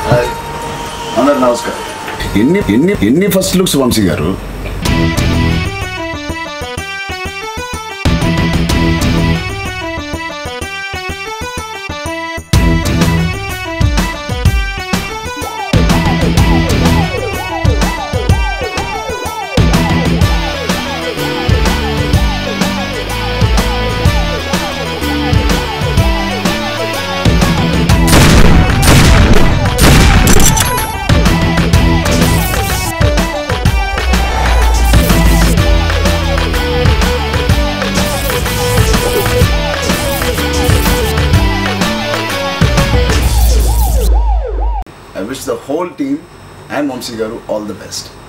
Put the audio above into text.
అందరు నమస్కారం. ఎన్ని ఫస్ట్ లుక్స్ వంశీ గారు? I wish the whole team and Vamsi Garu all the best.